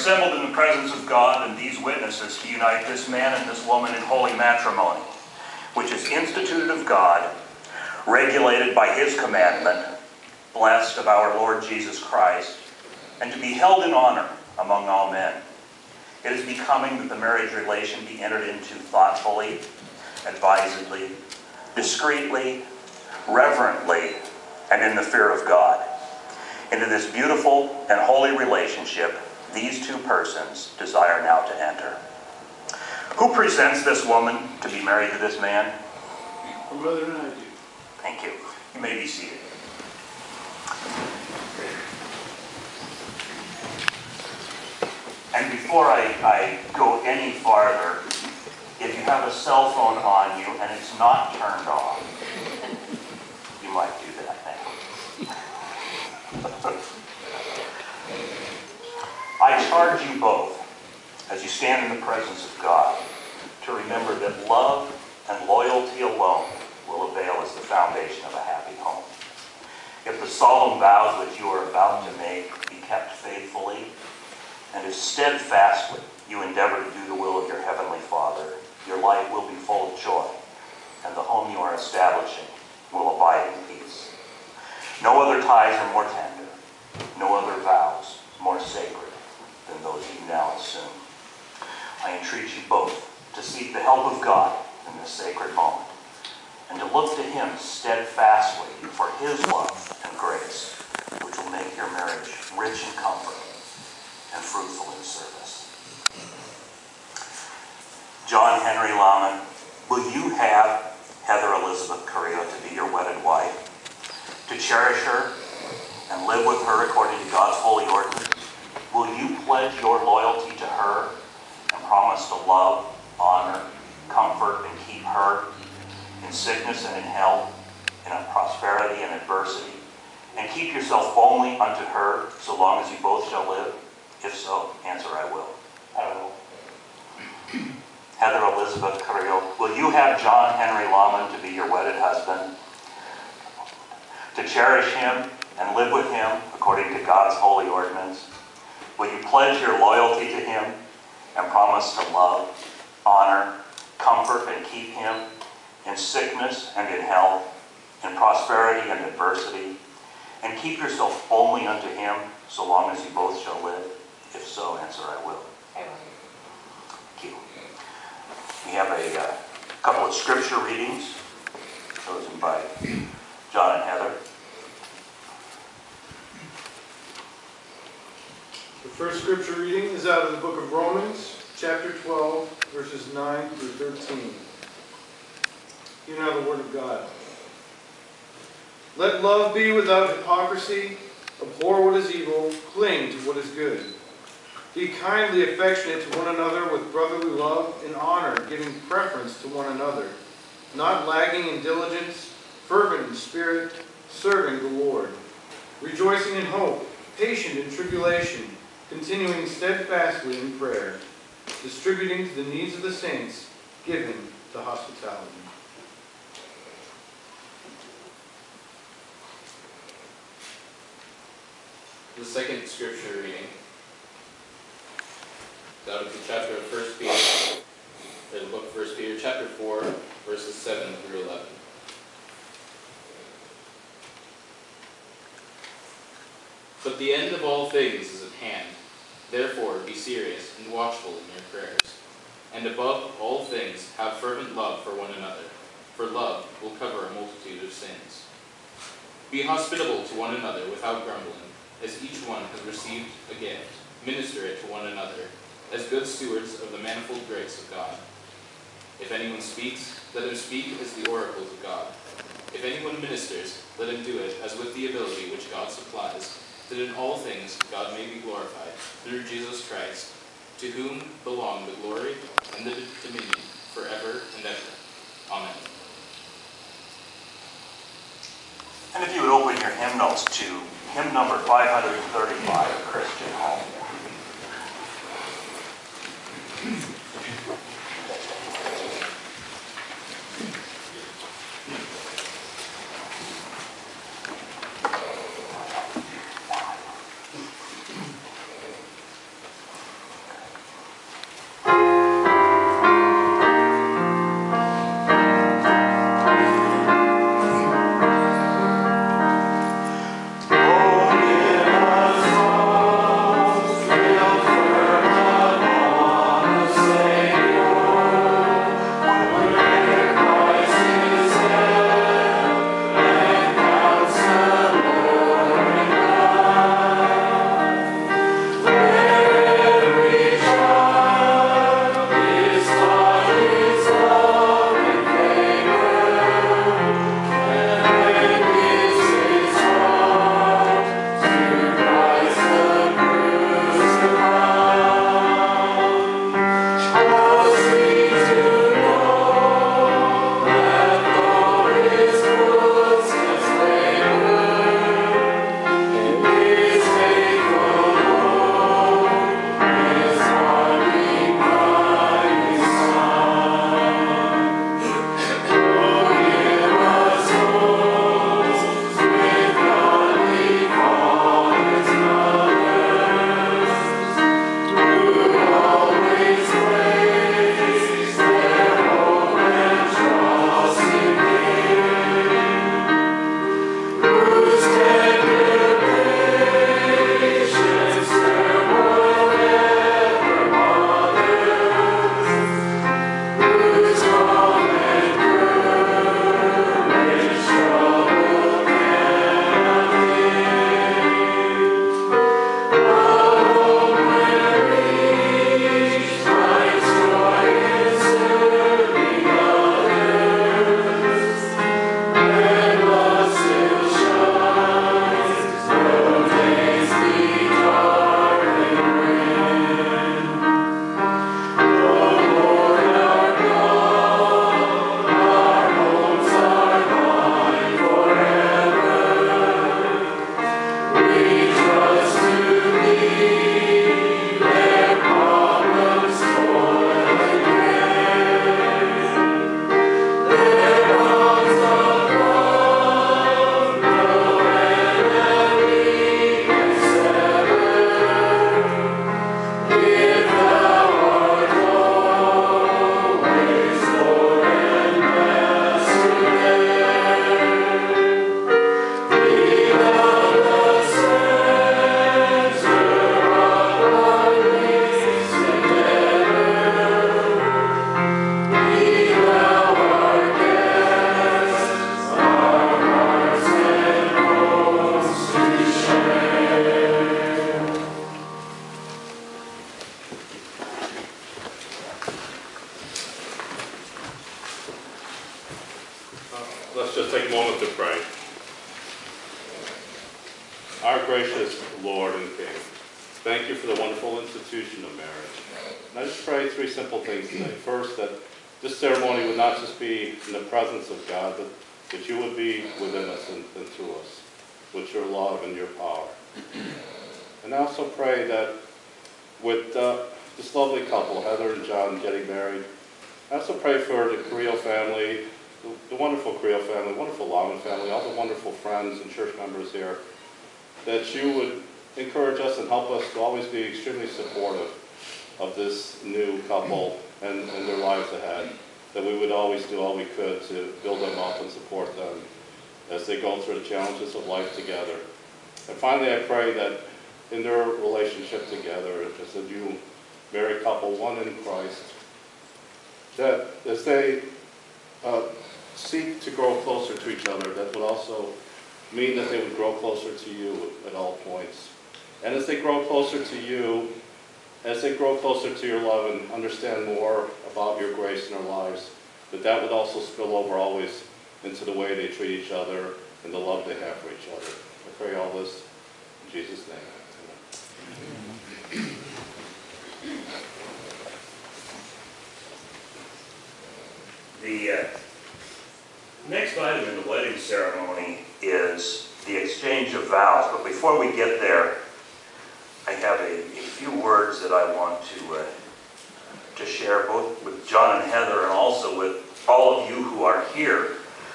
assembled in the presence of God and these witnesses to unite this man and this woman in holy matrimony, which is instituted of God, regulated by his commandment, blessed of our Lord Jesus Christ, and to be held in honor among all men. It is becoming that the marriage relation be entered into thoughtfully, advisedly, discreetly, reverently, and in the fear of God. Into this beautiful and holy relationship, these two persons desire now to enter. Who presents this woman to be married to this man? My brother and I do. Thank you. You may be seated. And before I go any farther, if you have a cell phone on you and it's not turned off, you might do that now. I charge you both, as you stand in the presence of God, to remember that love and loyalty alone will avail as the foundation of a happy home. If the solemn vows which you are about to make be kept faithfully, and if steadfastly you endeavor to do the will of your heavenly Father, your life will be full of joy, and the home you are establishing will abide in peace. No other ties are more tender, no other vows more sacred than those you now assume. I entreat you both to seek the help of God in this sacred moment, and to look to him steadfastly for his love and grace, which will make your marriage rich in comfort and fruitful in service. John Henry Laaman, will you have Heather Elizabeth Carrillo to be your wedded wife, to cherish her and live with her according to God's holy ordinance? Will you pledge your loyalty to her and promise to love, honor, comfort, and keep her in sickness and in health, in prosperity and adversity, and keep yourself only unto her so long as you both shall live? If so, answer, I will. I will. Heather Elizabeth Carrillo, will you have John Henry Laaman to be your wedded husband, to cherish him and live with him according to God's holy ordinance? Will you pledge your loyalty to him and promise to love, honor, comfort, and keep him in sickness and in health, in prosperity and adversity, and keep yourself only unto him so long as you both shall live? If so, answer, I will. I will. Thank you. We have a couple of scripture readings chosen by John and Heather. The first scripture reading is out of the book of Romans, chapter 12, verses 9 through 13. Hear now the word of God. Let love be without hypocrisy. Abhor what is evil. Cling to what is good. Be kindly affectionate to one another with brotherly love and honor, giving preference to one another, not lagging in diligence, fervent in spirit, serving the Lord, rejoicing in hope, patient in tribulation, continuing steadfastly in prayer, distributing to the needs of the saints, giving to hospitality. The second scripture reading is out of the chapter of 1 Peter, or the book of 1 Peter, chapter 4, verses 7 through 11. But the end of all things is at hand. Therefore, be serious and watchful in your prayers. And above all things, have fervent love for one another, for love will cover a multitude of sins. Be hospitable to one another without grumbling, as each one has received a gift. Minister it to one another, as good stewards of the manifold grace of God. If anyone speaks, let him speak as the oracles of God. If anyone ministers, let him do it as with the ability which God supplies, that in all things God may be glorified through Jesus Christ, to whom belong the glory and the dominion forever and ever. Amen. And if you would open your hymnals to hymn number 535, Christian Home. Let's just take a moment to pray. Our gracious Lord and King, thank you for the wonderful institution of marriage. And I just pray three simple things today. First, that this ceremony would not just be in the presence of God, but that you would be within us and through us with your love and your power. And I also pray that with this lovely couple, Heather and John, getting married, I also pray for the Creel family, the wonderful Creel family, wonderful Laaman family, all the wonderful friends and church members here, that you would encourage us and help us to always be extremely supportive of this new couple and their lives ahead, that we would always do all we could to build them up and support them as they go through the challenges of life together. And finally, I pray that in their relationship together, as a new married couple, one in Christ, that as they seek to grow closer to each other, that would also mean that they would grow closer to you at all points. And as they grow closer to you, as they grow closer to your love and understand more about your grace in their lives, that would also spill over always into the way they treat each other and the love they have for each other. I pray all this in Jesus' name. Amen. The next item in the wedding ceremony is the exchange of vows. But before we get there, I have a few words that I want to share, both with John and Heather and also with all of you who are here.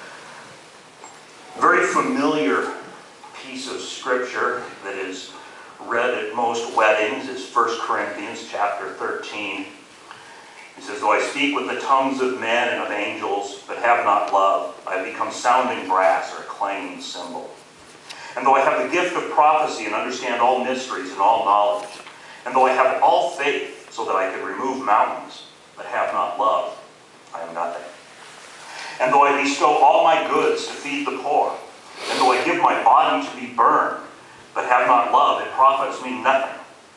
Very familiar piece of scripture that is read at most weddings is 1 Corinthians chapter 13. It says, "Though I speak with the tongues of men and of angels, but have not love, I have become sounding brass or a clanging cymbal. And though I have the gift of prophecy and understand all mysteries and all knowledge, and though I have all faith so that I could remove mountains, but have not love, I am nothing. And though I bestow all my goods to feed the poor, and though I give my body to be burned, but have not love, it profits me nothing.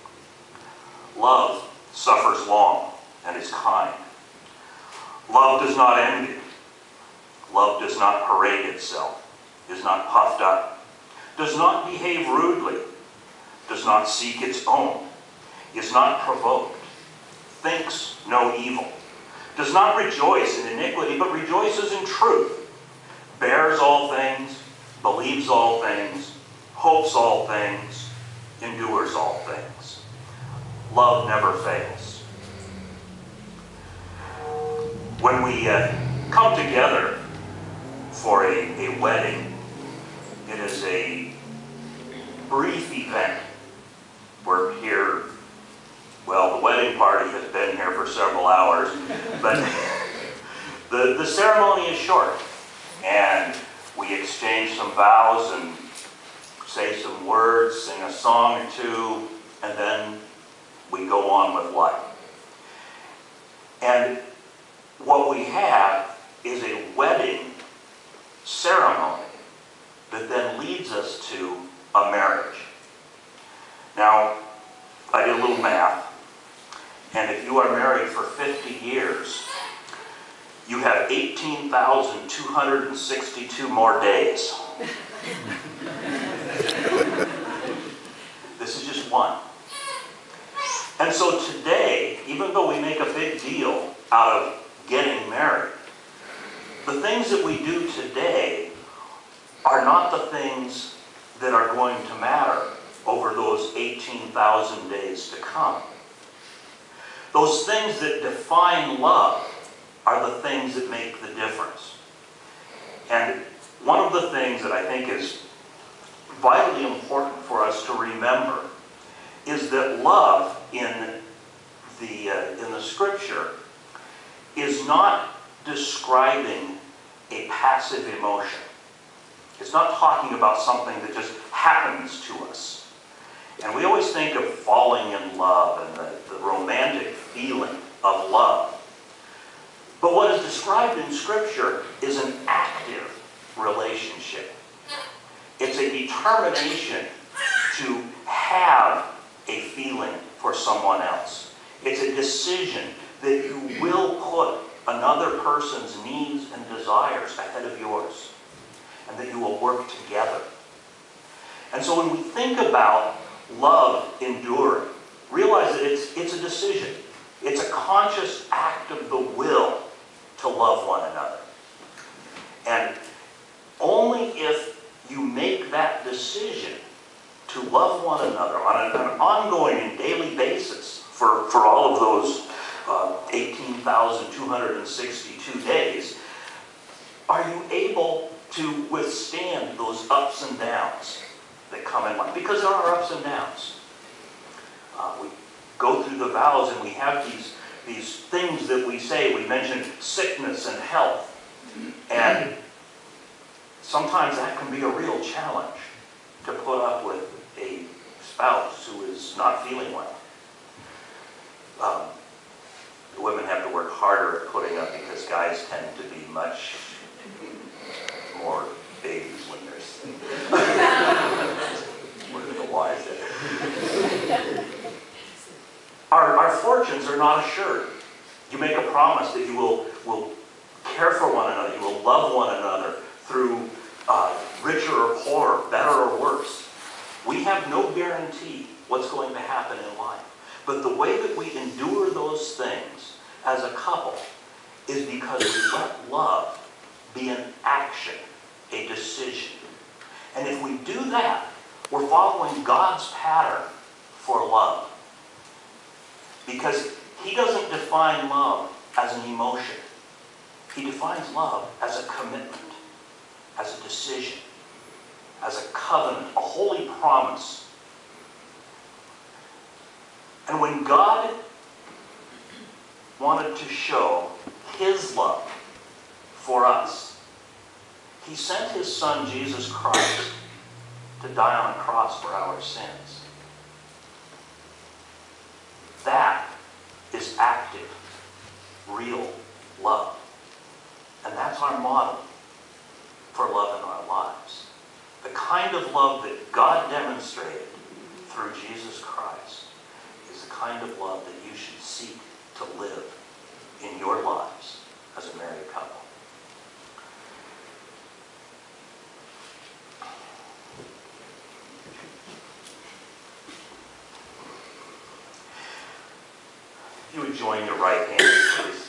Love suffers long and is kind. Love does not envy. Love does not parade itself, is not puffed up, does not behave rudely, does not seek its own, is not provoked, thinks no evil, does not rejoice in iniquity, but rejoices in truth, bears all things, believes all things, hopes all things, endures all things. Love never fails." When we come together for a wedding, it is a brief event. We're here, well, the wedding party has been here for several hours, but the ceremony is short, and we exchange some vows and say some words, sing a song or two, and then we go on with life. And what we have is a wedding ceremony that then leads us to a marriage. Now, I did a little math, and if you are married for 50 years, you have 18,262 more days. This is just one. And so today, even though we make a big deal out of getting married, the things that we do today are not the things that are going to matter over those 18,000 days to come. Those things that define love are the things that make the difference. And one of the things that I think is vitally important for us to remember is that love in the scripture is not describing a passive emotion. It's not talking about something that just happens to us. And we always think of falling in love and the romantic feeling of love. But what is described in Scripture is an active relationship. It's a determination to have a feeling for someone else. It's a decision that you will put another person's needs and desires ahead of yours, and that you will work together. And so when we think about love enduring, realize that it's a decision. It's a conscious act of the will to love one another. And only if you make that decision to love one another on an ongoing and daily basis for all of those 18,262 days, are you able to withstand those ups and downs that come in life? Because there are ups and downs. We go through the vows and we have these things that we say. We mention sickness and health. And sometimes that can be a real challenge to put up with a spouse who is not feeling well. The women have to work harder at putting up because guys tend to be much more babies when they're sick. Where are the wise there? Our fortunes are not assured. You make a promise that you will care for one another, you will love one another through richer or poorer, better or worse. We have no guarantee what's going to happen in life. But the way that we endure those things as a couple is because we let love be an action, a decision. And if we do that, we're following God's pattern for love. Because He doesn't define love as an emotion. He defines love as a commitment, as a decision, as a covenant, a holy promise. And when God wanted to show His love for us, He sent His Son, Jesus Christ, to die on a cross for our sins. That is active, real love. And that's our model for love in our lives. The kind of love that God demonstrated through Jesus Christ is the kind of love that you should seek to live in your lives as a married couple. If you would join your right hand, please,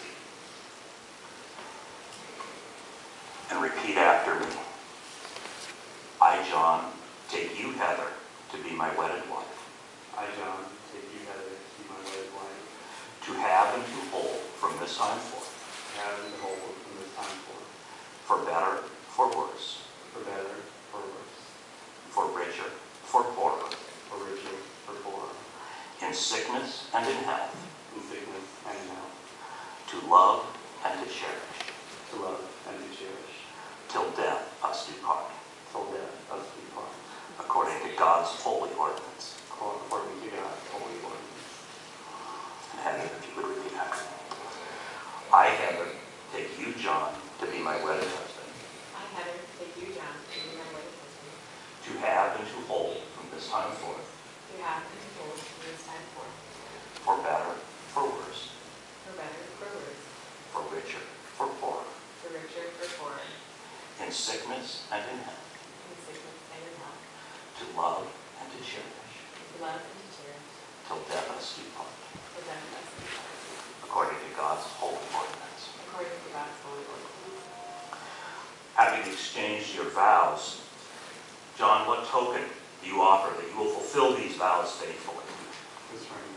and repeat after me. I, John, take you, Heather, to be my wedded wife. I, John, take you, Heather, to be my wedded wife. To have and to hold from this time forth. To have and to hold from this time forth. For better, for worse. For better, for worse. For richer, for poorer. For richer, for poorer. In sickness and in health. In sickness and in health. To love and to cherish. To love and to cherish. Till death us do part. Till death us do part. According to God's holy ordinance. According to God's holy ordinance. And Heather, if you would repeat after me. I, Heather, take you, John, to be my wedded husband. I, Heather, take you, John, to be my wedded husband. To have and to hold from this time forth. To have and to hold from this time forth. For better, for worse. For better, for worse. For richer, for poorer. For richer, for poorer. In sickness and in health. In sickness and in health. To love and to cherish. To love and to cherish. Till death us do part. Till death us do part. According to God's holy ordinance. According to God's holy ordinance. Having exchanged your vows, John, what token do you offer that you will fulfill these vows faithfully? This ring.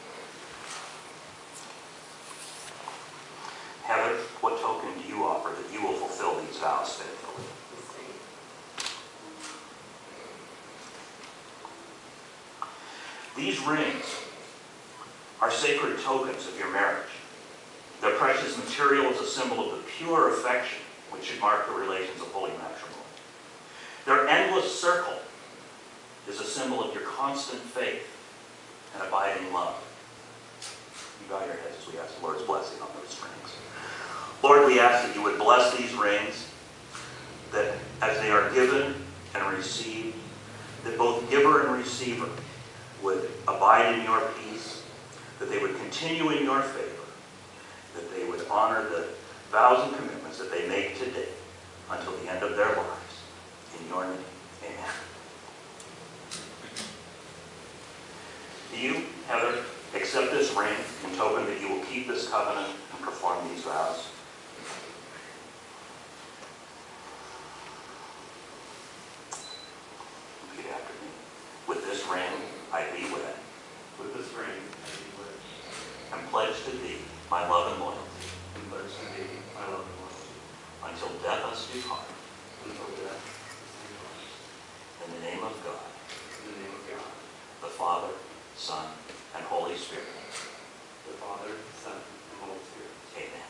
Heather, what token do you offer that you will fulfill these vows faithfully? This ring. These rings are sacred tokens of your marriage. Their precious material is a symbol of the pure affection which should mark the relations of holy matrimony. Their endless circle is a symbol of your constant faith and abiding love. You bow your heads as we ask the Lord's blessing on those rings. Lord, we ask that you would bless these rings, that as they are given and received, that both giver and receiver would abide in your peace, that they would continue in your favor, that they would honor the vows and commitments that they make today until the end of their lives. In your name, amen. Do you, Heather, accept this ring in token that you will keep this covenant and perform these vows? Repeat after me. With this ring, I thee wed, With this ring, I do wed, and pledge to thee my love and loyalty, and pledge to thee my love and loyalty, until death us do part, until death us do part. in the name of God, In the name of God, the Father, Son, and Holy Spirit. the Father, Son, and Holy Spirit. Amen.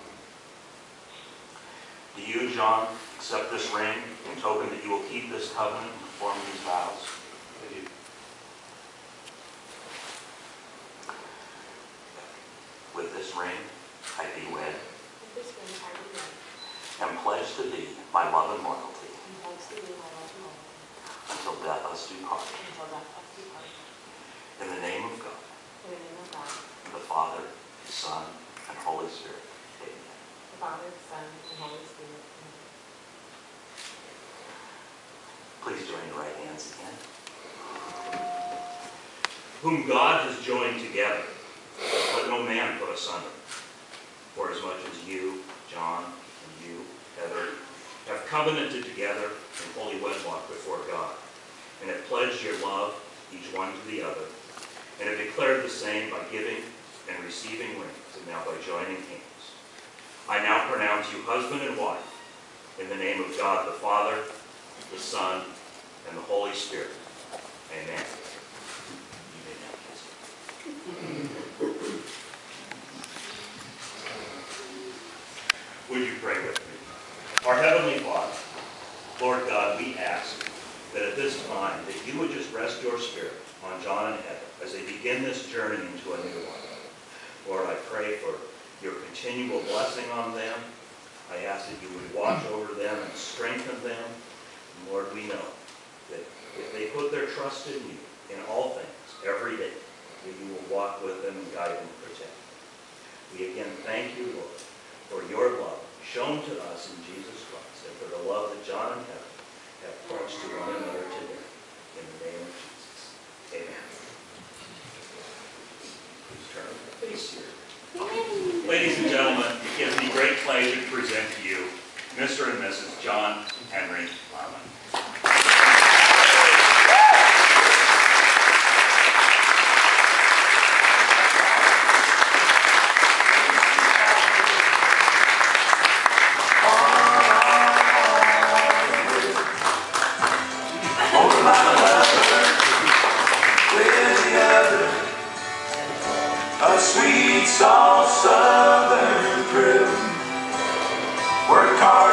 Do you, John, accept this ring in token that you will keep this covenant and perform these vows? I do. With this ring, I thee wed, With this ring, I do wed, and pledge to thee my love and loyalty, and pledge to thee my love and loyalty, until death us do part, until death us do part. in the name of God, In the name of God, the Father, Son, and Holy Spirit. Amen. the Father, Son, and Holy Spirit. Amen. Please join your right hands again. Whom God has joined together, let no man put asunder. For as much as you, John, and you, Heather, have covenanted together in holy wedlock before God, and have pledged your love, each one to the other, and have declared the same by giving and receiving rings, and now by joining hands. I now pronounce you husband and wife, in the name of God the Father, the Son, and the Holy Spirit. Amen. You may now kiss. Would you pray with me? Our Heavenly Father, Lord God, we ask that at this time that you would just rest your Spirit on John and Heather as they begin this journey into a new life. Lord, I pray for your continual blessing on them. I ask that you would watch over them and strengthen them. And Lord, we know that if they put their trust in you in all things, every day, that you will walk with them and guide them and protect them. We again thank you, Lord, for your love shown to us in Jesus Christ, and for the love that John and Heather have pledged to one another today. In the name of Jesus. Amen. Please turn and face here. Ladies and gentlemen, it gives me great pleasure to present to you Mr. and Mrs. John Henry Laaman. A sweet, soft southern thrill. Work hard.